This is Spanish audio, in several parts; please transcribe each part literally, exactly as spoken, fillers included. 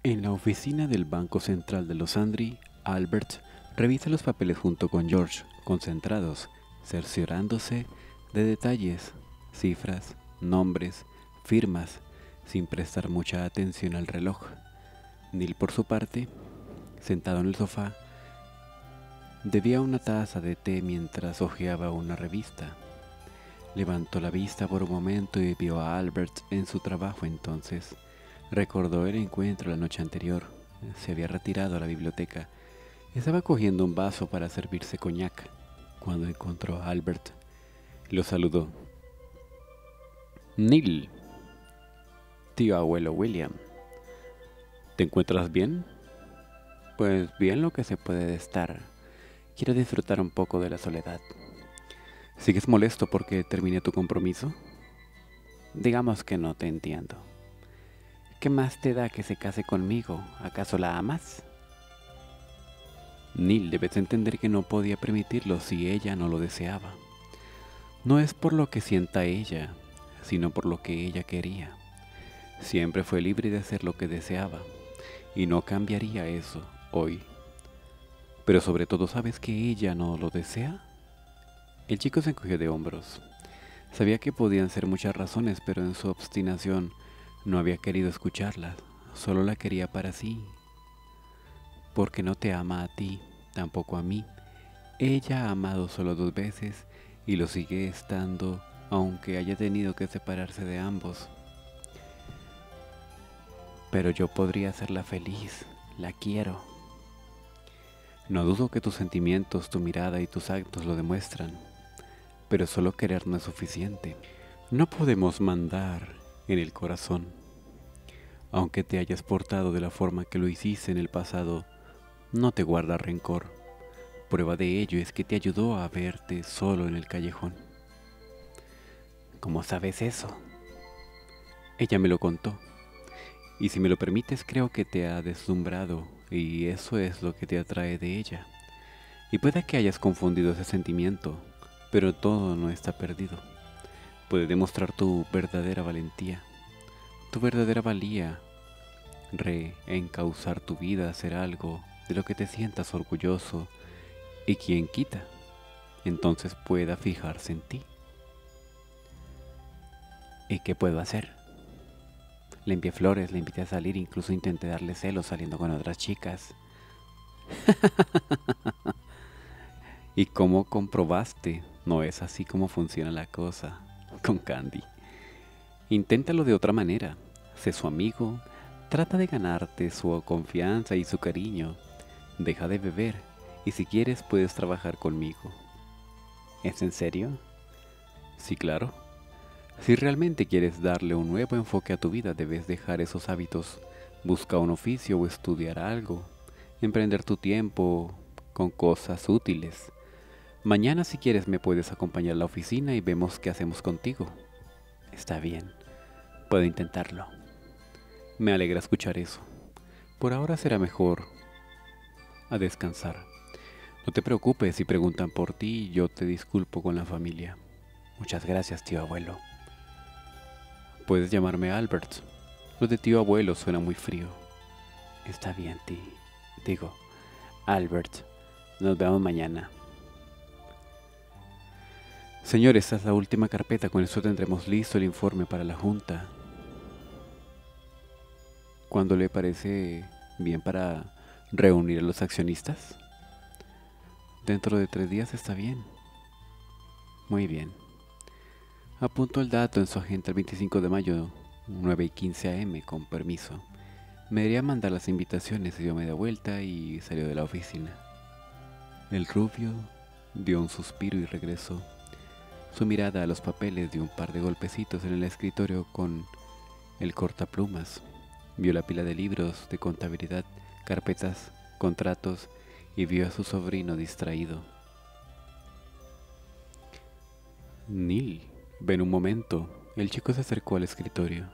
En la oficina del Banco Central de Los Andri, Albert revisa los papeles junto con George, concentrados, cerciorándose de detalles, cifras, nombres, firmas, sin prestar mucha atención al reloj. Neil, por su parte, sentado en el sofá, bebía una taza de té mientras hojeaba una revista. Levantó la vista por un momento y vio a Albert en su trabajo. Entonces recordó el encuentro la noche anterior. Se había retirado a la biblioteca. Estaba cogiendo un vaso para servirse coñac cuando encontró a Albert. Lo saludó. Neil, tío abuelo William, ¿te encuentras bien? Pues bien lo que se puede estar. Quiero disfrutar un poco de la soledad. ¿Sigues molesto porque terminé tu compromiso? Digamos que no te entiendo. ¿Qué más te da que se case conmigo? ¿Acaso la amas? Neil, debes entender que no podía permitirlo si ella no lo deseaba. No es por lo que sienta ella, sino por lo que ella quería. Siempre fue libre de hacer lo que deseaba, y no cambiaría eso hoy. Pero sobre todo, ¿sabes que ella no lo desea? El chico se encogió de hombros. Sabía que podían ser muchas razones, pero en su obstinación no había querido escucharlas. Solo la quería para sí. Porque no te ama a ti, tampoco a mí. Ella ha amado solo dos veces y lo sigue estando, aunque haya tenido que separarse de ambos. Pero yo podría hacerla feliz. La quiero. No dudo que tus sentimientos, tu mirada y tus actos lo demuestran. Pero solo querer no es suficiente. No podemos mandar en el corazón. Aunque te hayas portado de la forma que lo hiciste en el pasado, no te guarda rencor. Prueba de ello es que te ayudó a verte solo en el callejón. ¿Cómo sabes eso? Ella me lo contó. Y si me lo permites, creo que te ha deslumbrado, y eso es lo que te atrae de ella. Y puede que hayas confundido ese sentimiento, pero todo no está perdido. Puede demostrar tu verdadera valentía, tu verdadera valía, reencauzar tu vida, hacer algo de lo que te sientas orgulloso, y quien quita, entonces pueda fijarse en ti. ¿Y qué puedo hacer? Le envié flores, le invité a salir, incluso intenté darle celos saliendo con otras chicas. ¿Y cómo comprobaste? No es así como funciona la cosa con Candy. Inténtalo de otra manera. Sé su amigo, trata de ganarte su confianza y su cariño. Deja de beber y si quieres puedes trabajar conmigo. ¿Es en serio? Sí, claro. Si realmente quieres darle un nuevo enfoque a tu vida, debes dejar esos hábitos. Busca un oficio o estudiar algo. Emprender tu tiempo con cosas útiles. Mañana, si quieres, me puedes acompañar a la oficina y vemos qué hacemos contigo. Está bien, puedo intentarlo. Me alegra escuchar eso. Por ahora será mejor a descansar. No te preocupes si preguntan por ti, yo te disculpo con la familia. Muchas gracias, tío abuelo. Puedes llamarme Albert. Lo de tío abuelo suena muy frío. Está bien, ti. Digo, Albert. Nos vemos mañana. Señor, esta es la última carpeta. Con eso tendremos listo el informe para la junta. ¿Cuándo le parece bien para reunir a los accionistas? Dentro de tres días está bien. Muy bien. Apunto el dato en su agenda el veinticinco de mayo, nueve y quince a eme, con permiso. Me iría a mandar las invitaciones, dio media vuelta y salió de la oficina. El rubio dio un suspiro y regresó. Su mirada a los papeles dio un par de golpecitos en el escritorio con el cortaplumas. Vio la pila de libros de contabilidad, carpetas, contratos y vio a su sobrino distraído. Neil, ven un momento. El chico se acercó al escritorio.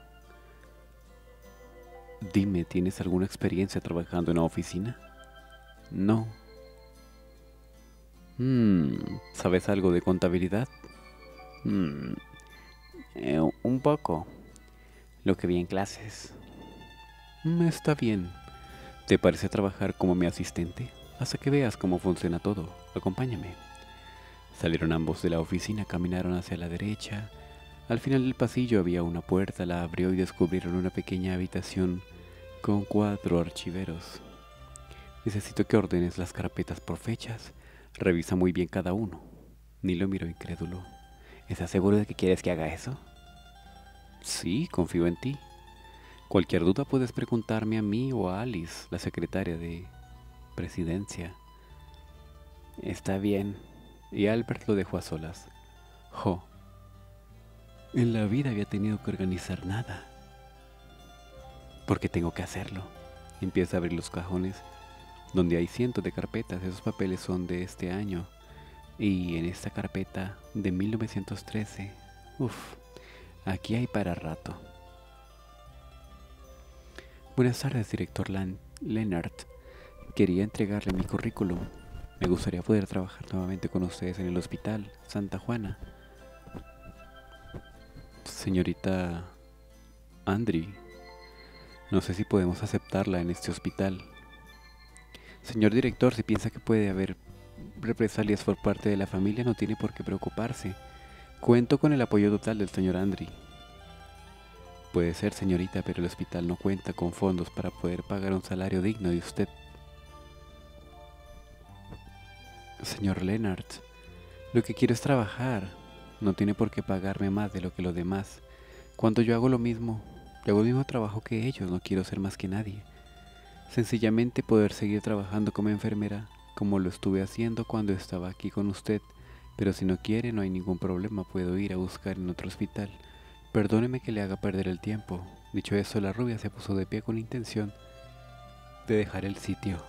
Dime, ¿tienes alguna experiencia trabajando en una oficina? No. Hmm, ¿sabes algo de contabilidad? Hmm, eh, un poco. Lo que vi en clases. "Mm, está bien. ¿Te parece trabajar como mi asistente? Hasta que veas cómo funciona todo. Acompáñame". Salieron ambos de la oficina, caminaron hacia la derecha. Al final del pasillo había una puerta, la abrió y descubrieron una pequeña habitación con cuatro archiveros. "Necesito que ordenes las carpetas por fechas. Revisa muy bien cada uno". Neil lo miró incrédulo. "¿Estás seguro de que quieres que haga eso?". "Sí, confío en ti. Cualquier duda puedes preguntarme a mí o a Alice, la secretaria de presidencia". "Está bien". Y Albert lo dejó a solas. Jo, en la vida había tenido que organizar nada. ¿Por qué tengo que hacerlo? Empieza a abrir los cajones, donde hay cientos de carpetas. Esos papeles son de este año. Y en esta carpeta de mil novecientos trece. Uf, aquí hay para rato. "Buenas tardes, director Lan Leonard. Quería entregarle mi currículum. Me gustaría poder trabajar nuevamente con ustedes en el hospital Santa Juana". "Señorita Andri, no sé si podemos aceptarla en este hospital". "Señor director, si piensa que puede haber represalias por parte de la familia, no tiene por qué preocuparse. Cuento con el apoyo total del señor Andri". "Puede ser, señorita, pero el hospital no cuenta con fondos para poder pagar un salario digno de usted". "Señor Leonard, lo que quiero es trabajar. No tiene por qué pagarme más de lo que los demás. Cuando yo hago lo mismo, yo hago el mismo trabajo que ellos, no quiero ser más que nadie. Sencillamente poder seguir trabajando como enfermera, como lo estuve haciendo cuando estaba aquí con usted. Pero si no quiere, no hay ningún problema, puedo ir a buscar en otro hospital. Perdóneme que le haga perder el tiempo". Dicho eso, la rubia se puso de pie con intención de dejar el sitio.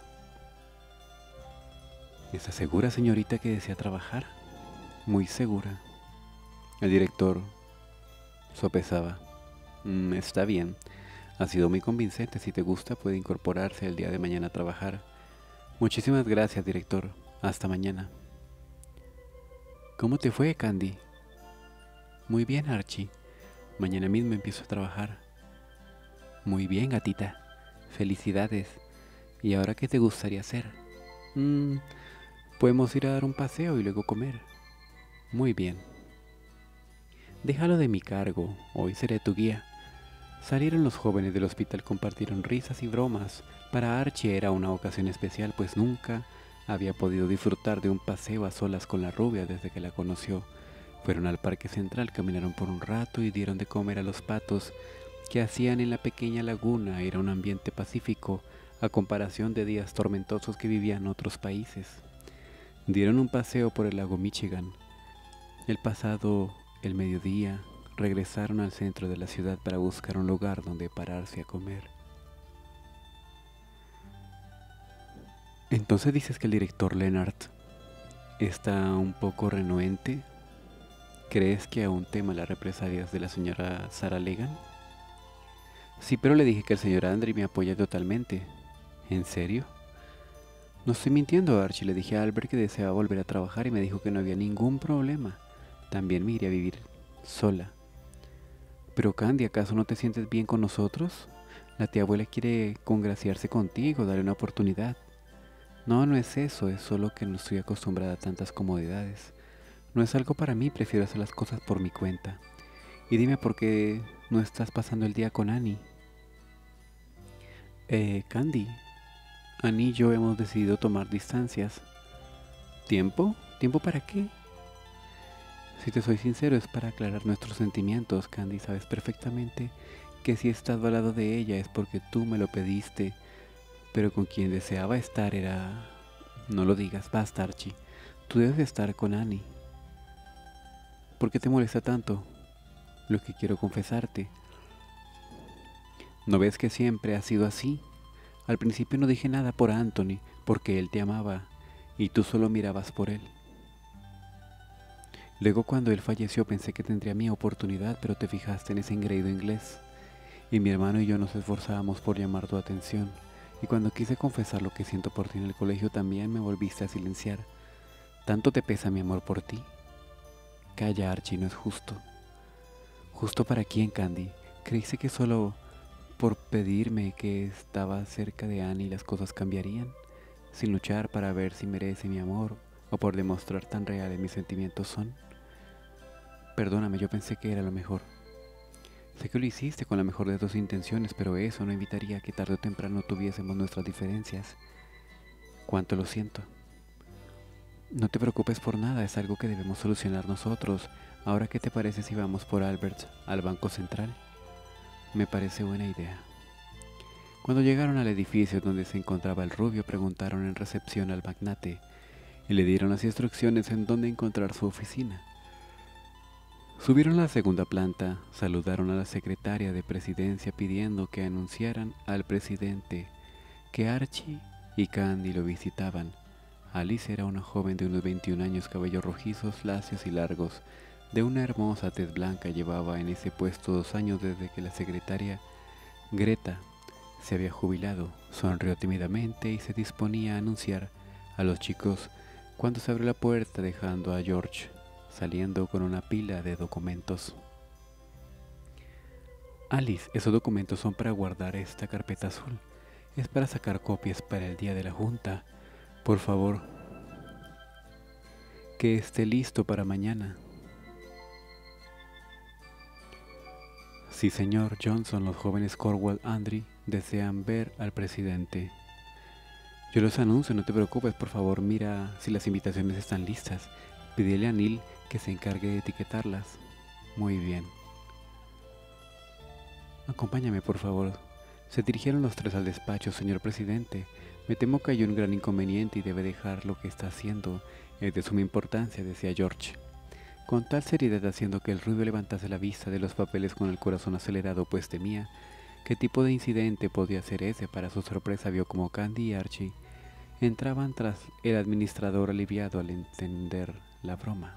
"¿Está segura, señorita, que desea trabajar?". "Muy segura". El director sopesaba. "Mm, está bien. Ha sido muy convincente. Si te gusta, puede incorporarse el día de mañana a trabajar". "Muchísimas gracias, director. Hasta mañana". "¿Cómo te fue, Candy?". "Muy bien, Archie. Mañana mismo empiezo a trabajar". "Muy bien, gatita. Felicidades. ¿Y ahora qué te gustaría hacer?". "Mm, podemos ir a dar un paseo y luego comer". "Muy bien". "Déjalo de mi cargo. Hoy seré tu guía". Salieron los jóvenes del hospital, compartieron risas y bromas. Para Archie era una ocasión especial, pues nunca había podido disfrutar de un paseo a solas con la rubia desde que la conoció. Fueron al parque central, caminaron por un rato y dieron de comer a los patos que hacían en la pequeña laguna. Era un ambiente pacífico a comparación de días tormentosos que vivían en otros países. Dieron un paseo por el lago Michigan. El pasado el mediodía regresaron al centro de la ciudad para buscar un lugar donde pararse a comer. "Entonces dices que el director Leonard está un poco renuente. ¿Crees que aún tema las represalias de la señora Sarah Legan?". "Sí, pero le dije que el señor Andri me apoya totalmente". "¿En serio?". "No estoy mintiendo, Archie. Le dije a Albert que deseaba volver a trabajar y me dijo que no había ningún problema. También me iría a vivir sola". "Pero Candy, ¿acaso no te sientes bien con nosotros? La tía abuela quiere congraciarse contigo, darle una oportunidad". "No, no es eso, es solo que no estoy acostumbrada a tantas comodidades. No es algo para mí, prefiero hacer las cosas por mi cuenta. Y dime por qué no estás pasando el día con Annie". Eh, Candy, Annie y yo hemos decidido tomar distancias". "¿Tiempo? ¿Tiempo para qué?". Si te soy sincero, es para aclarar nuestros sentimientos, Candy. Sabes perfectamente que si estás al lado de ella es porque tú me lo pediste, pero con quien deseaba estar era... No lo digas, basta, Archie. Tú debes estar con Annie. ¿Por qué te molesta tanto? Lo que quiero confesarte. ¿No ves que siempre ha sido así? Al principio no dije nada por Anthony, porque él te amaba, y tú solo mirabas por él. Luego cuando él falleció pensé que tendría mi oportunidad, pero te fijaste en ese engreído inglés. Y mi hermano y yo nos esforzábamos por llamar tu atención. Y cuando quise confesar lo que siento por ti en el colegio también me volviste a silenciar. ¿Tanto te pesa mi amor por ti? Calla, Archie, no es justo. ¿Justo para quién, Candy? Creíste que solo por pedirme que estaba cerca de Annie y las cosas cambiarían, sin luchar para ver si merece mi amor o por demostrar tan reales mis sentimientos son. Perdóname, yo pensé que era lo mejor. Sé que lo hiciste con la mejor de tus intenciones, pero eso no evitaría que tarde o temprano tuviésemos nuestras diferencias. Cuánto lo siento. No te preocupes por nada, es algo que debemos solucionar nosotros. Ahora, ¿qué te parece si vamos por Albert al Banco Central? Me parece buena idea. Cuando llegaron al edificio donde se encontraba el rubio, preguntaron en recepción al magnate y le dieron las instrucciones en dónde encontrar su oficina. Subieron a la segunda planta, saludaron a la secretaria de presidencia pidiendo que anunciaran al presidente que Archie y Candy lo visitaban. Alice era una joven de unos veintiún años, cabellos rojizos, lacios y largos, de una hermosa tez blanca. Llevaba en ese puesto dos años desde que la secretaria Greta se había jubilado. Sonrió tímidamente y se disponía a anunciar a los chicos cuando se abrió la puerta, dejando a George saliendo con una pila de documentos. Alice, esos documentos son para guardar esta carpeta azul. Es para sacar copias para el día de la junta. Por favor, que esté listo para mañana. Sí, señor Johnson, los jóvenes Cornwall Andry desean ver al presidente. Yo los anuncio, no te preocupes, por favor, mira si las invitaciones están listas. Pídele a Neil que se encargue de etiquetarlas. Muy bien. Acompáñame, por favor. Se dirigieron los tres al despacho. Señor presidente, me temo que hay un gran inconveniente y debe dejar lo que está haciendo. Es de suma importancia, decía George, con tal seriedad, haciendo que el rubio levantase la vista de los papeles con el corazón acelerado, pues temía qué tipo de incidente podía ser ese. Para su sorpresa vio como Candy y Archie entraban tras el administrador, aliviado al entender la broma.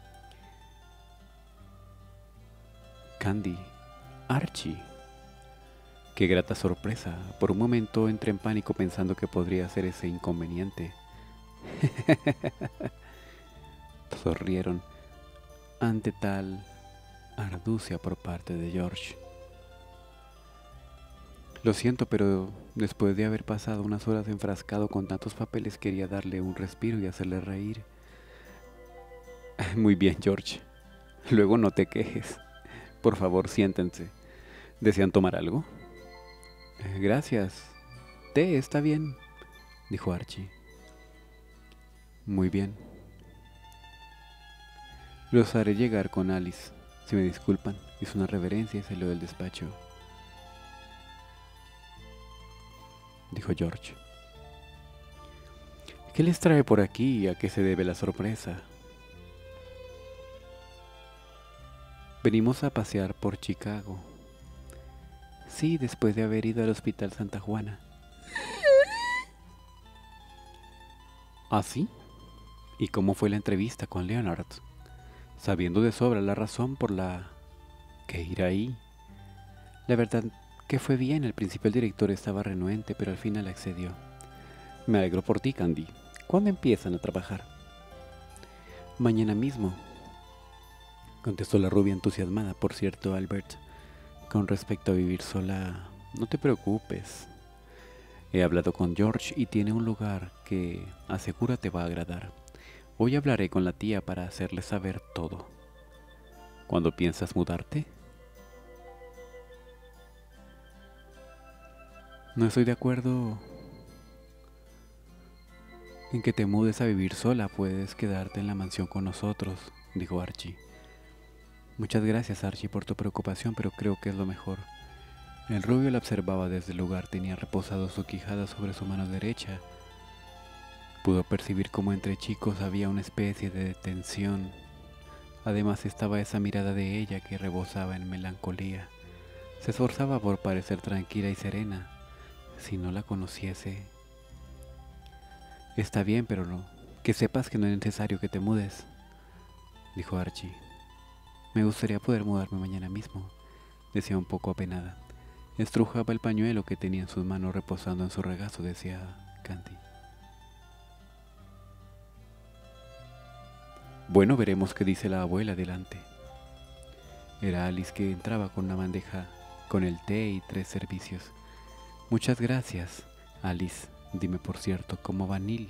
Candy, Archie. Qué grata sorpresa. Por un momento entré en pánico pensando que podría ser ese inconveniente. Todos rieron ante tal arducia por parte de George. Lo siento, pero después de haber pasado unas horas enfrascado con tantos papeles, quería darle un respiro y hacerle reír. Muy bien, George. Luego no te quejes. Por favor, siéntense. ¿Desean tomar algo? Eh, gracias. Té está bien, dijo Archie. Muy bien. Los haré llegar con Alice. Si me disculpan, hizo una reverencia y salió del despacho. Dijo George. ¿Qué les trae por aquí y a qué se debe la sorpresa? Venimos a pasear por Chicago. Sí, después de haber ido al Hospital Santa Juana. ¿Ah, sí? ¿Y cómo fue la entrevista con Leonard? Sabiendo de sobra la razón por la que ir ahí. La verdad que fue bien. Al principio el director estaba renuente, pero al final accedió. Me alegro por ti, Candy. ¿Cuándo empiezan a trabajar? Mañana mismo, contestó la rubia entusiasmada. Por cierto, Albert, con respecto a vivir sola, no te preocupes. He hablado con George y tiene un lugar que asegura te va a agradar. Hoy hablaré con la tía para hacerle saber todo. ¿Cuándo piensas mudarte? No estoy de acuerdo en que te mudes a vivir sola. Puedes quedarte en la mansión con nosotros, dijo Archie. Muchas gracias, Archie, por tu preocupación, pero creo que es lo mejor. El rubio la observaba desde el lugar. Tenía reposado su quijada sobre su mano derecha. Pudo percibir cómo entre chicos había una especie de tensión. Además estaba esa mirada de ella que rebosaba en melancolía. Se esforzaba por parecer tranquila y serena. Si no la conociese... Está bien, pero no. Que sepas que no es necesario que te mudes, dijo Archie. Me gustaría poder mudarme mañana mismo, decía un poco apenada. Estrujaba el pañuelo que tenía en sus manos reposando en su regazo, decía Candy. Bueno, veremos qué dice la abuela delante. Era Alice, que entraba con una bandeja con el té y tres servicios. Muchas gracias, Alice. Dime por cierto, ¿cómo va Neil?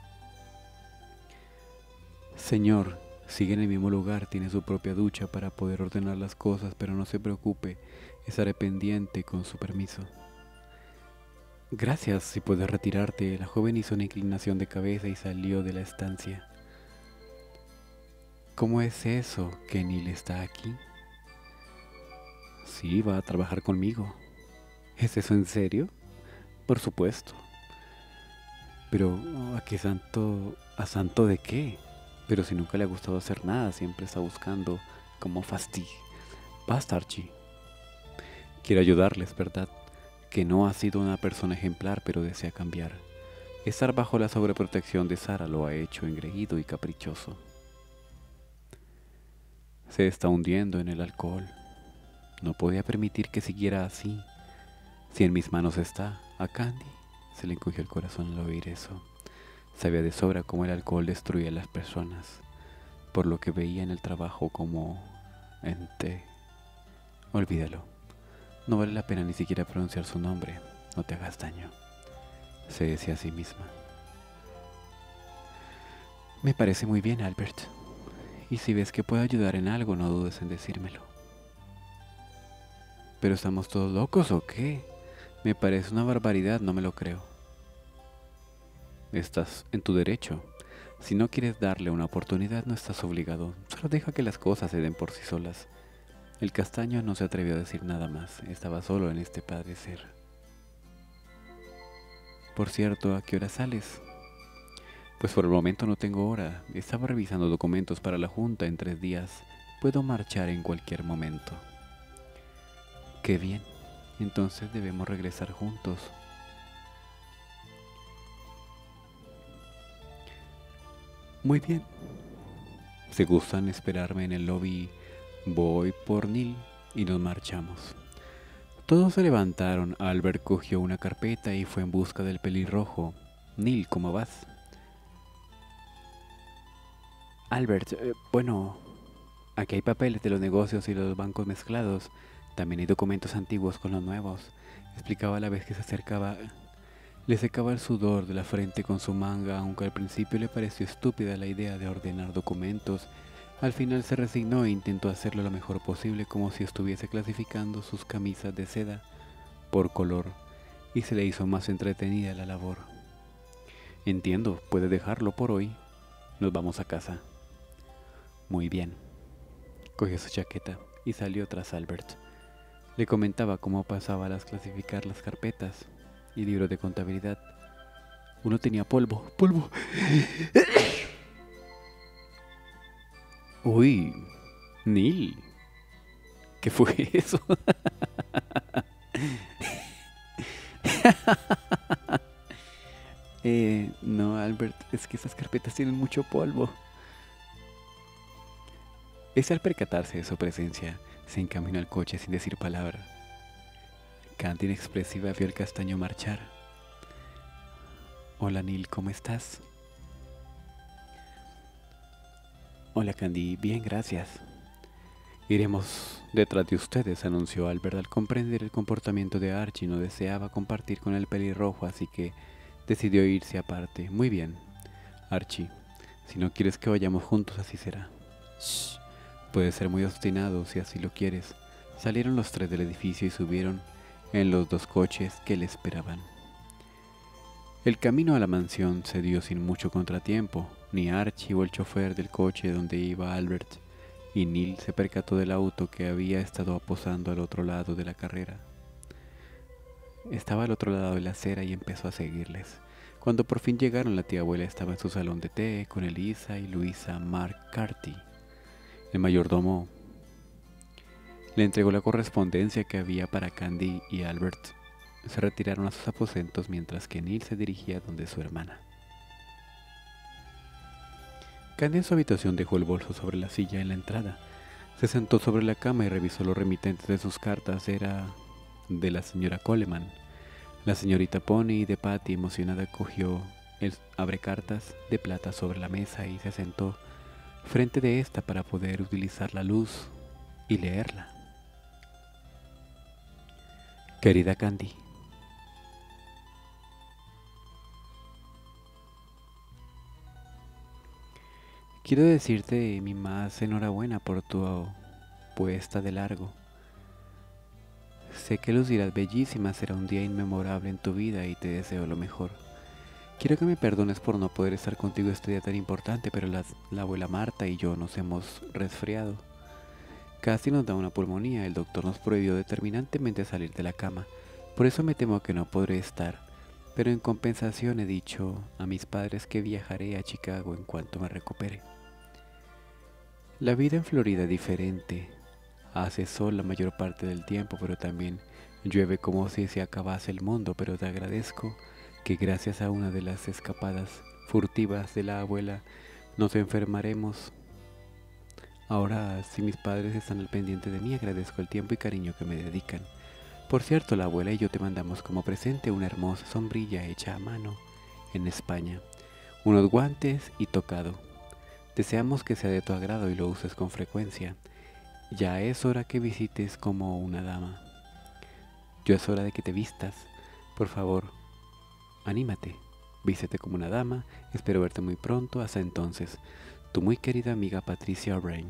Señor, sigue en el mismo lugar, tiene su propia ducha para poder ordenar las cosas, pero no se preocupe, estaré pendiente con su permiso. Gracias, si puedes retirarte. La joven hizo una inclinación de cabeza y salió de la estancia. ¿Cómo es eso que Neil está aquí? Sí, va a trabajar conmigo. ¿Es eso en serio? Por supuesto. Pero, ¿a qué santo? ¿A santo de qué? Pero si nunca le ha gustado hacer nada, siempre está buscando como fastidio. Basta, Archie. Quiero ayudarles, ¿verdad? Que no ha sido una persona ejemplar, pero desea cambiar. Estar bajo la sobreprotección de Sara lo ha hecho engreído y caprichoso. Se está hundiendo en el alcohol. No podía permitir que siguiera así. Si en mis manos está, a Candy se le encogió el corazón al oír eso. Sabía de sobra cómo el alcohol destruía a las personas, por lo que veía en el trabajo como ente. Olvídalo. No vale la pena ni siquiera pronunciar su nombre. No te hagas daño, se decía a sí misma. Me parece muy bien, Albert. Y si ves que puedo ayudar en algo, no dudes en decírmelo. ¿Pero estamos todos locos o qué? Me parece una barbaridad, no me lo creo. Estás en tu derecho. Si no quieres darle una oportunidad, no estás obligado. Solo deja que las cosas se den por sí solas. El castaño no se atrevió a decir nada más. Estaba solo en este padecer. Por cierto, ¿a qué hora sales? Pues por el momento no tengo hora. Estaba revisando documentos para la junta en tres días. Puedo marchar en cualquier momento. Qué bien. Entonces debemos regresar juntos. Muy bien. Si gustan esperarme en el lobby, voy por Neil y nos marchamos. Todos se levantaron. Albert cogió una carpeta y fue en busca del pelirrojo. Neil, ¿cómo vas? Albert, eh, bueno, aquí hay papeles de los negocios y los bancos mezclados. También hay documentos antiguos con los nuevos, explicaba a la vez que se acercaba. Le secaba el sudor de la frente con su manga, aunque al principio le pareció estúpida la idea de ordenar documentos. Al final se resignó e intentó hacerlo lo mejor posible, como si estuviese clasificando sus camisas de seda por color, y se le hizo más entretenida la labor. Entiendo, puede dejarlo por hoy. Nos vamos a casa. Muy bien. Cogió su chaqueta y salió tras Albert. Le comentaba cómo pasaba a las clasificar las carpetas y libros de contabilidad. Uno tenía polvo, polvo. Uy, Neil, ¿qué fue eso? eh, no, Albert, es que esas carpetas tienen mucho polvo. Es al percatarse de su presencia, se encaminó al coche sin decir palabra. Candy inexpresiva vio el castaño marchar. Hola Neil, ¿cómo estás? Hola Candy, bien, gracias. Iremos detrás de ustedes, anunció Albert. Al comprender el comportamiento de Archie, no deseaba compartir con el pelirrojo, así que decidió irse aparte. Muy bien, Archie, si no quieres que vayamos juntos, así será. Shh, puedes ser muy obstinado si así lo quieres. Salieron los tres del edificio y subieron en los dos coches que le esperaban. El camino a la mansión se dio sin mucho contratiempo. Ni Archie o el chofer del coche donde iba Albert y Neil se percató del auto que había estado posando al otro lado de la carrera. Estaba al otro lado de la acera y empezó a seguirles. Cuando por fin llegaron, la tía abuela estaba en su salón de té con Elisa y Luisa McCarthy. El mayordomo le entregó la correspondencia que había para Candy y Albert. Se retiraron a sus aposentos mientras que Neil se dirigía donde su hermana. Candy en su habitación dejó el bolso sobre la silla en la entrada. Se sentó sobre la cama y revisó los remitentes de sus cartas. Era de la señora Coleman. La señorita Pony y de Patty, emocionada, cogió el abrecartas de plata sobre la mesa y se sentó frente de esta para poder utilizar la luz y leerla. Querida Candy, quiero decirte mi más enhorabuena por tu puesta de largo. Sé que lucirás bellísima, será un día inmemorable en tu vida y te deseo lo mejor. Quiero que me perdones por no poder estar contigo este día tan importante, pero la, la abuela Marta y yo nos hemos resfriado. Casi nos da una pulmonía, el doctor nos prohibió determinantemente salir de la cama, por eso me temo que no podré estar, pero en compensación he dicho a mis padres que viajaré a Chicago en cuanto me recupere. La vida en Florida es diferente. Hace sol la mayor parte del tiempo, pero también llueve como si se acabase el mundo, pero te agradezco que gracias a una de las escapadas furtivas de la abuela nos enfermaremos. Ahora, si mis padres están al pendiente de mí, agradezco el tiempo y cariño que me dedican. Por cierto, la abuela y yo te mandamos como presente una hermosa sombrilla hecha a mano en España, unos guantes y tocado. Deseamos que sea de tu agrado y lo uses con frecuencia. Ya es hora que visites como una dama. Ya es hora de que te vistas. Por favor, anímate. Vístete como una dama. Espero verte muy pronto. Hasta entonces, tu muy querida amiga Patricia O'Brien.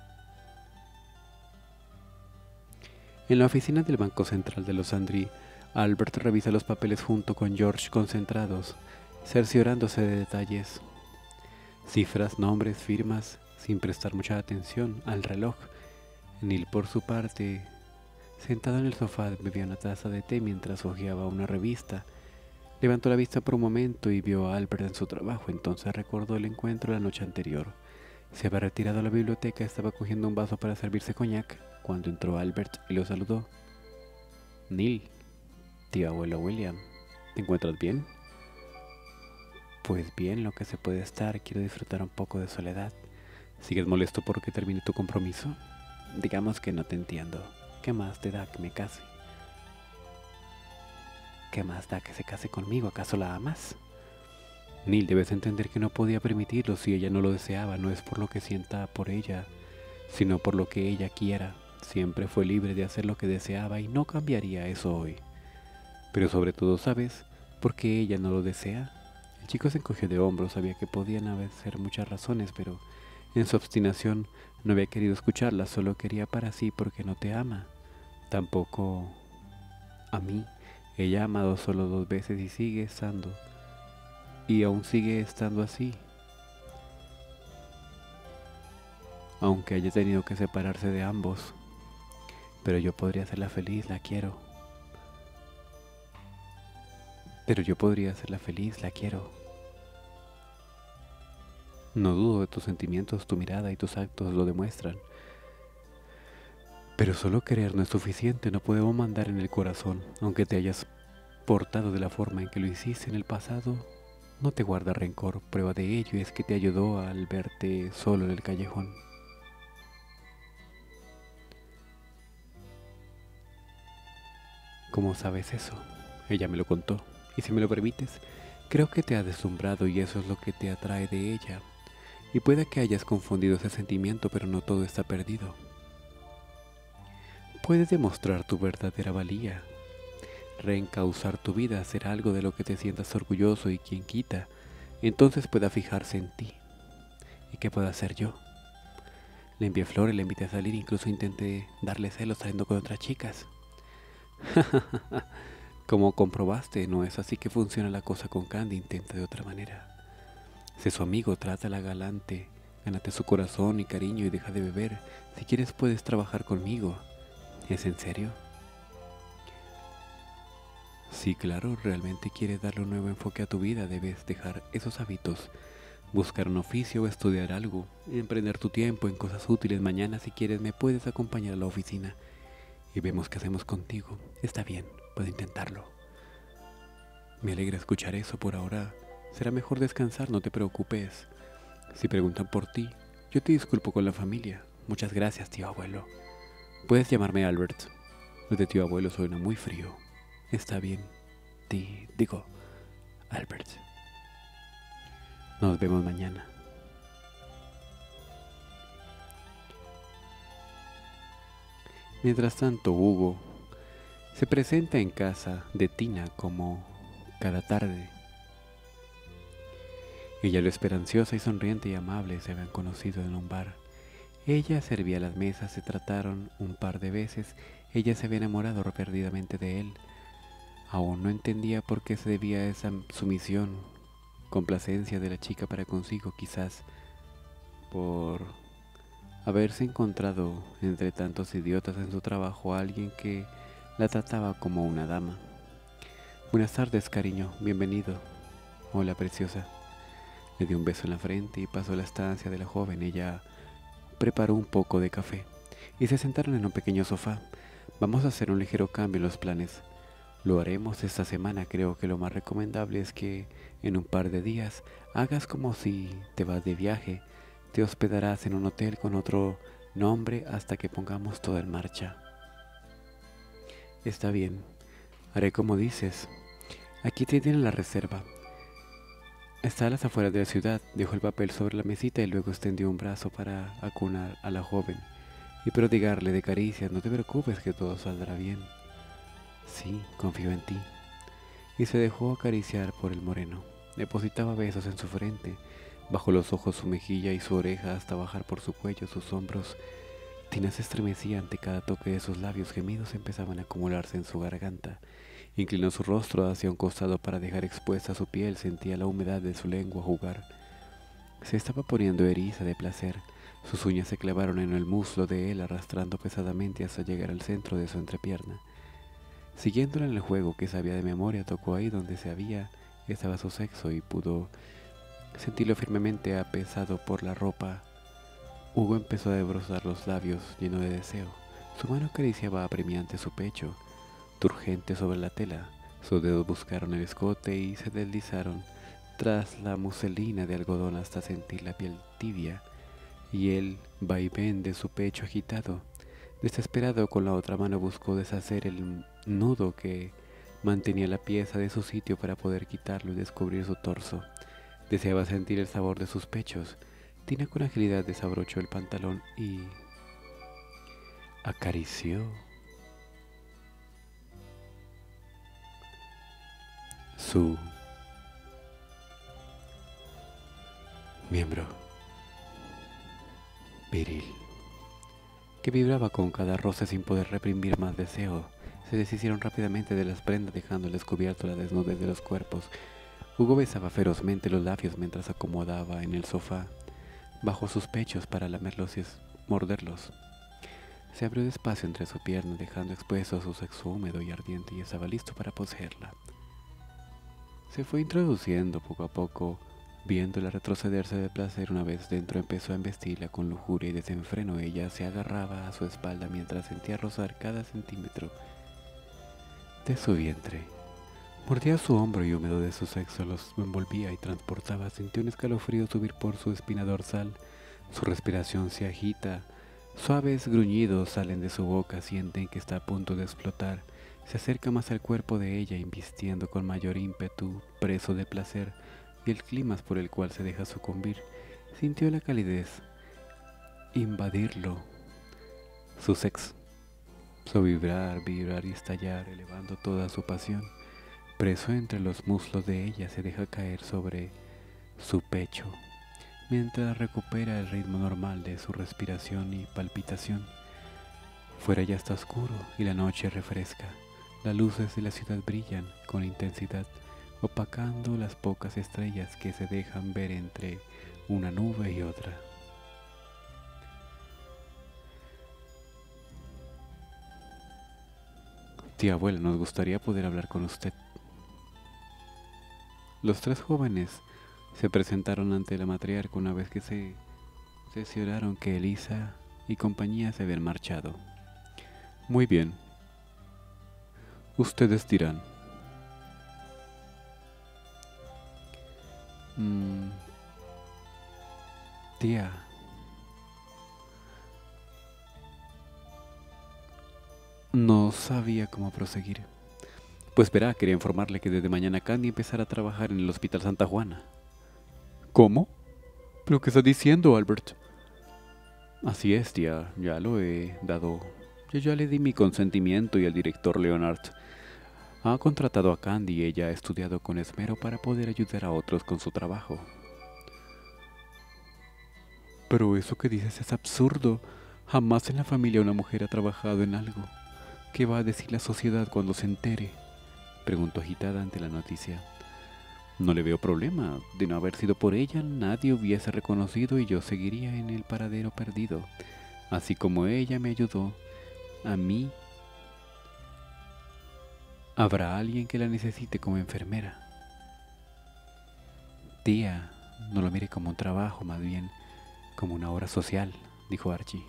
En la oficina del Banco Central de Los Andrí, Albert revisa los papeles junto con George concentrados, cerciorándose de detalles. Cifras, nombres, firmas, sin prestar mucha atención al reloj. Neil, por su parte, sentado en el sofá, bebía una taza de té mientras hojeaba una revista. Levantó la vista por un momento y vio a Albert en su trabajo, entonces recordó el encuentro la noche anterior. Se había retirado a la biblioteca, estaba cogiendo un vaso para servirse coñac, cuando entró Albert y lo saludó. Neil, tío abuelo William, ¿te encuentras bien? Pues bien, lo que se puede estar, quiero disfrutar un poco de soledad. ¿Sigues molesto porque terminé tu compromiso? Digamos que no te entiendo. ¿Qué más te da que me case? ¿Qué más da que se case conmigo? ¿Acaso la amas? Neil, debes entender que no podía permitirlo si ella no lo deseaba. No es por lo que sienta por ella, sino por lo que ella quiera. Siempre fue libre de hacer lo que deseaba y no cambiaría eso hoy. Pero sobre todo, ¿sabes por qué ella no lo desea? El chico se encogió de hombros, sabía que podían haber ser muchas razones, pero en su obstinación no había querido escucharla, solo quería para sí porque no te ama. Tampoco a mí. Ella ha amado solo dos veces y sigue estando. Y aún sigue estando así. Aunque haya tenido que separarse de ambos. Pero yo podría hacerla feliz, la quiero. Pero yo podría hacerla feliz, la quiero. No dudo de tus sentimientos, tu mirada y tus actos lo demuestran. Pero solo querer no es suficiente, no podemos mandar en el corazón. Aunque te hayas portado de la forma en que lo hiciste en el pasado, no te guarda rencor. Prueba de ello es que te ayudó al verte solo en el callejón. ¿Cómo sabes eso? Ella me lo contó. Y si me lo permites, creo que te ha deslumbrado y eso es lo que te atrae de ella. Y puede que hayas confundido ese sentimiento, pero no todo está perdido. Puedes demostrar tu verdadera valía, reencauzar tu vida, hacer algo de lo que te sientas orgulloso y quien quita, entonces pueda fijarse en ti. ¿Y qué puedo hacer yo? Le envié flores, le invité a salir, incluso intenté darle celos saliendo con otras chicas. Como comprobaste, no es así que funciona la cosa con Candy, intenta de otra manera. Sé su amigo, trátala galante, gánate su corazón y cariño y deja de beber. Si quieres puedes trabajar conmigo. ¿Es en serio? Sí, claro, realmente quieres darle un nuevo enfoque a tu vida, debes dejar esos hábitos, buscar un oficio o estudiar algo, emprender tu tiempo en cosas útiles. Mañana si quieres me puedes acompañar a la oficina y vemos qué hacemos contigo. Está bien, puedo intentarlo. Me alegra escuchar eso. Por ahora será mejor descansar, no te preocupes. Si preguntan por ti, yo te disculpo con la familia. Muchas gracias, tío abuelo. Puedes llamarme Albert. Lo de tío abuelo suena muy frío. Está bien, ti, digo, Albert. Nos vemos mañana. Mientras tanto, Hugo Se presenta en casa de Tina como cada tarde. Ella, lo esperanciosa y sonriente y amable, se habían conocido en un bar. Ella servía las mesas, se trataron un par de veces. Ella se había enamorado perdidamente de él. Aún no entendía por qué se debía esa sumisión, complacencia de la chica para consigo, quizás por haberse encontrado entre tantos idiotas en su trabajo a alguien que la trataba como una dama. Buenas tardes, cariño, bienvenido. Hola, preciosa. Le dio un beso en la frente y pasó a la estancia de la joven. Ella preparó un poco de café y se sentaron en un pequeño sofá. Vamos a hacer un ligero cambio en los planes. Lo haremos esta semana. Creo que lo más recomendable es que en un par de días hagas como si te vas de viaje. Te hospedarás en un hotel con otro nombre hasta que pongamos todo en marcha. Está bien, haré como dices. Aquí te tienen la reserva. Está a las afueras de la ciudad. Dejó el papel sobre la mesita y luego extendió un brazo para acunar a la joven y prodigarle de caricias. No te preocupes, que todo saldrá bien. Sí, confío en ti. Y se dejó acariciar por el moreno. Depositaba besos en su frente, bajo los ojos su mejilla y su oreja, hasta bajar por su cuello, sus hombros. Tina se estremecía ante cada toque de sus labios. Gemidos empezaban a acumularse en su garganta. Inclinó su rostro hacia un costado para dejar expuesta su piel. Sentía la humedad de su lengua jugar. Se estaba poniendo eriza de placer. Sus uñas se clavaron en el muslo de él, arrastrando pesadamente hasta llegar al centro de su entrepierna. Siguiéndola en el juego que sabía de memoria, tocó ahí donde se había estaba su sexo y pudo sentirlo firmemente apesado por la ropa. Hugo empezó a debrozar los labios, lleno de deseo. Su mano acariciaba apremiante su pecho, turgente sobre la tela. Sus dedos buscaron el escote y se deslizaron tras la muselina de algodón hasta sentir la piel tibia y el vaivén de su pecho agitado. Desesperado, con la otra mano buscó deshacer el nudo que mantenía la pieza de su sitio para poder quitarlo y descubrir su torso. Deseaba sentir el sabor de sus pechos. Tina con agilidad desabrochó el pantalón y acarició su miembro viril, que vibraba con cada roce sin poder reprimir más deseo. Se deshicieron rápidamente de las prendas, dejando al descubierto la desnudez de los cuerpos. Hugo besaba ferozmente los labios mientras acomodaba en el sofá bajo sus pechos para lamerlos y morderlos. Se abrió despacio entre su pierna, dejando expuesto a su sexo húmedo y ardiente, y estaba listo para poseerla. Se fue introduciendo poco a poco, viéndola retrocederse de placer. Una vez dentro, empezó a embestirla con lujuria y desenfreno. Ella se agarraba a su espalda mientras sentía rozar cada centímetro de su vientre. Mordía su hombro y húmedo de su sexo los envolvía y transportaba. Sintió un escalofrío subir por su espina dorsal. Su respiración se agita. Suaves gruñidos salen de su boca. Sienten que está a punto de explotar. Se acerca más al cuerpo de ella, invistiendo con mayor ímpetu, preso de placer y el clímax por el cual se deja sucumbir. Sintió la calidez invadirlo. Su sexo, su vibrar, vibrar y estallar, elevando toda su pasión. Preso entre los muslos de ella, se deja caer sobre su pecho, mientras recupera el ritmo normal de su respiración y palpitación. Fuera ya está oscuro y la noche refresca. Las luces de la ciudad brillan con intensidad, opacando las pocas estrellas que se dejan ver entre una nube y otra. Tía abuela, nos gustaría poder hablar con usted. Los tres jóvenes se presentaron ante la matriarca una vez que se cercioraron que Elisa y compañía se habían marchado. Muy bien. Ustedes dirán. Mm, tía. No sabía cómo proseguir. Pues verá, quería informarle que desde mañana Candy empezará a trabajar en el Hospital Santa Juana. ¿Cómo? ¿Pero qué está diciendo, Albert? Así es, tía, ya lo he dado Yo ya le di mi consentimiento y el director Leonard ha contratado a Candy y ella ha estudiado con esmero para poder ayudar a otros con su trabajo. Pero eso que dices es absurdo. Jamás en la familia una mujer ha trabajado en algo. ¿Qué va a decir la sociedad cuando se entere?, preguntó agitada ante la noticia. No le veo problema. De no haber sido por ella, nadie hubiese reconocido y yo seguiría en el paradero perdido. Así como ella me ayudó, a mí habrá alguien que la necesite como enfermera. Tía, no lo mire como un trabajo, más bien como una obra social, dijo Archie.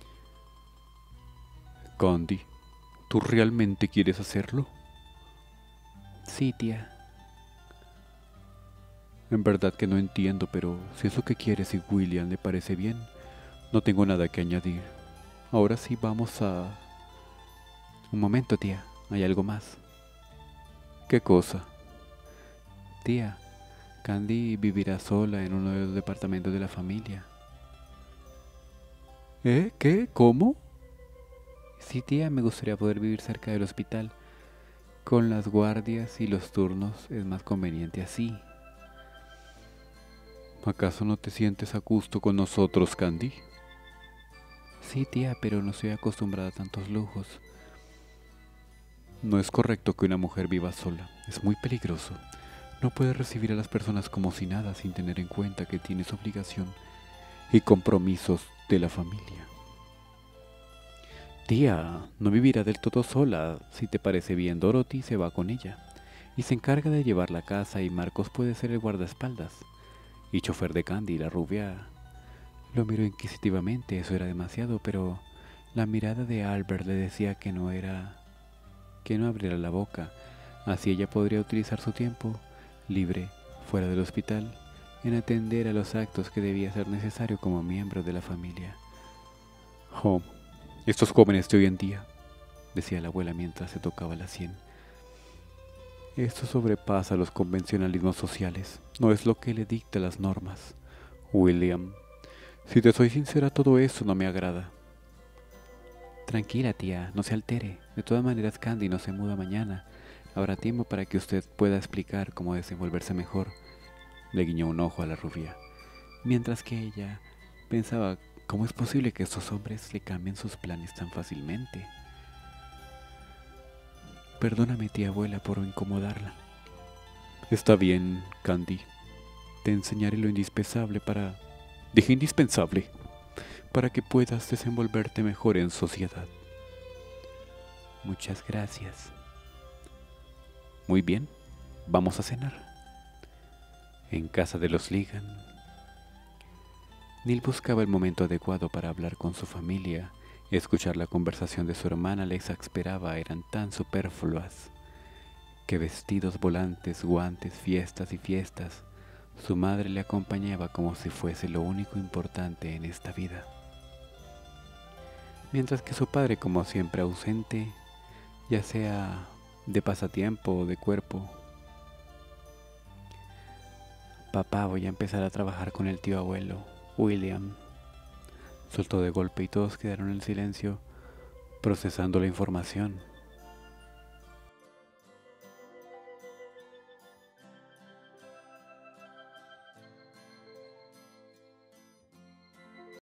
Candy, ¿tú realmente quieres hacerlo? Sí, tía. En verdad que no entiendo, pero si eso que quieres y William le parece bien, no tengo nada que añadir. Ahora sí vamos a... Un momento, tía, hay algo más. ¿Qué cosa? Tía, Candy vivirá sola en uno de los departamentos de la familia. ¿Eh? ¿Qué? ¿Cómo? Sí, tía, me gustaría poder vivir cerca del hospital. Con las guardias y los turnos es más conveniente así. ¿Acaso no te sientes a gusto con nosotros, Candy? Sí, tía, pero no estoy acostumbrada a tantos lujos. No es correcto que una mujer viva sola. Es muy peligroso. No puedes recibir a las personas como si nada sin tener en cuenta que tienes obligación y compromisos de la familia. Tía, no vivirá del todo sola. Si te parece bien, Dorothy se va con ella y se encarga de llevar la casa y Marcos puede ser el guardaespaldas y chofer de Candy. La rubia lo miró inquisitivamente. Eso era demasiado, pero la mirada de Albert le decía que no era... que no abriera la boca. Así ella podría utilizar su tiempo libre fuera del hospital en atender a los actos que debía ser necesario como miembro de la familia. Oh, estos jóvenes de hoy en día, decía la abuela mientras se tocaba la sien. Esto sobrepasa los convencionalismos sociales. No es lo que le dicta las normas. William, si te soy sincera, todo eso no me agrada. Tranquila, tía, no se altere. De todas maneras, Candy no se muda mañana. Habrá tiempo para que usted pueda explicar cómo desenvolverse mejor. Le guiñó un ojo a la rubia, mientras que ella pensaba cómo es posible que estos hombres le cambien sus planes tan fácilmente. Perdóname, tía abuela, por incomodarla. Está bien, Candy. Te enseñaré lo indispensable para... Dije indispensable. Para que puedas desenvolverte mejor en sociedad. Muchas gracias. Muy bien, vamos a cenar. En casa de los Ligan. Neil buscaba el momento adecuado para hablar con su familia. Escuchar la conversación de su hermana le exasperaba. Eran tan superfluas que vestidos, volantes, guantes, fiestas y fiestas. Su madre le acompañaba como si fuese lo único importante en esta vida. Mientras que su padre, como siempre, ausente, ya sea de pasatiempo o de cuerpo. Papá, voy a empezar a trabajar con el tío abuelo, William. Soltó de golpe y todos quedaron en silencio, procesando la información.